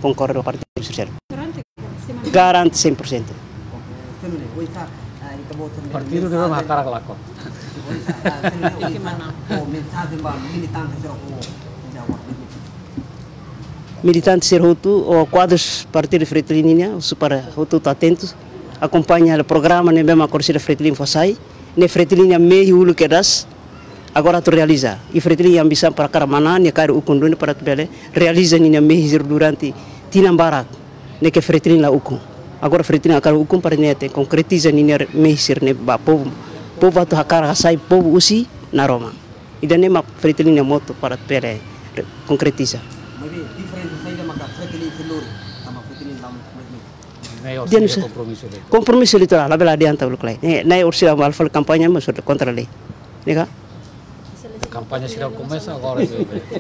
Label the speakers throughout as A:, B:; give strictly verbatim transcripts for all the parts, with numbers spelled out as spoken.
A: concordo ao Partido Socialista. Garante cem por cento.
B: O partido deve marcar a lakon.
A: Militantes ser Hutu ou quadros partido Fretilin para Hutu atentos, acompanha o programa nem mesmo a corrida Fretilin Fossai, nem Fretilin meio ulu que das, agora tu realiza. E Fretilin ambição para Caramana, nem caro o conduno para tu bele, realiza nem meio durante Tinambarak, nem que Fretilin lá ukum. Agora Fretilin akar ukum para nete concretiza nem meio ser nem ba povo, povo atu hakar sai povo usi na Roma. E daí nem Fretilin moto para tu bele concretiza. Dia nusa compromisso eleitoral, lá bela adianta o clay. Nai ursi amal fal campanha mas contra a lei. Nega?
B: Campanha será começa agora.
C: Antes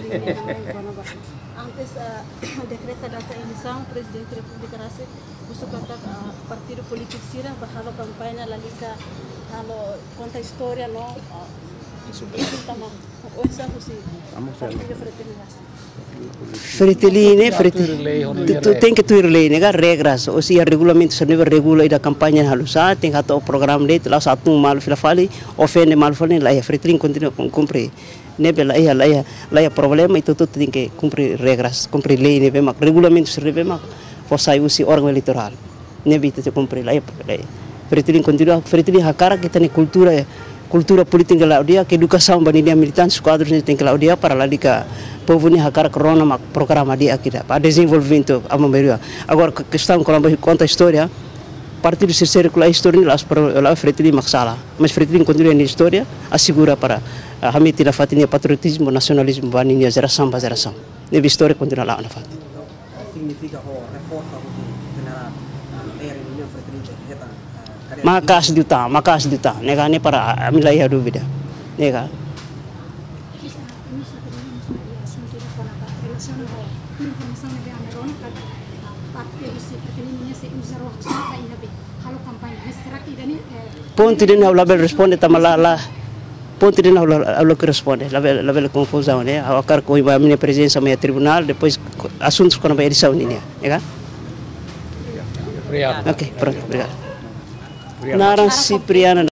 C: decreta data eleição, presidente da República Rase, busca contar partido político sira, bahalo campanha la liga, halo conta história no. Isso também. O essa fosse. Partido Fretilin Rase.
A: Fretilin, Fretilin, tu tem que tu ir lei, nega regras, ou se o regulamento se não regula da campanha halusa, tem que ter o programa dele, lá satu mal fila fali, ofende mal fali, lá é Fretilin continua cumprir, nebe lá é lá é lá é problema e tudo tem que cumprir regras, cumprir lei, nebe mak regulamento se nebe mak, fossai usi órgão eleitoral, nebe itu cumprir lá é Fretilin continua, Fretilin hakara kita ni cultura cultura política lá dia, que educação banidia militantes quadros tem que lá dia para lá dica povo ni hakar corona mak programa dia aqui para desenvolvimento a maioria agora questão quando conta a história partido sincero com a história lá lá Fretilin maksala mas Fretilin continua na história assegura para a hamiti na fatinha patriotismo nacionalismo banidia geração para geração nebe história continua lá na fat significa o reforça o general era união Fretilin makas duta makas duta nega ne para amilai dúvida nega ponto de não label responde tamala lá ponto de não label responde label label confusão né a cara com a minha presença no tribunal depois assuntos quando vai edição né é
B: obrigado
A: ok pronto obrigado Naran Cipriana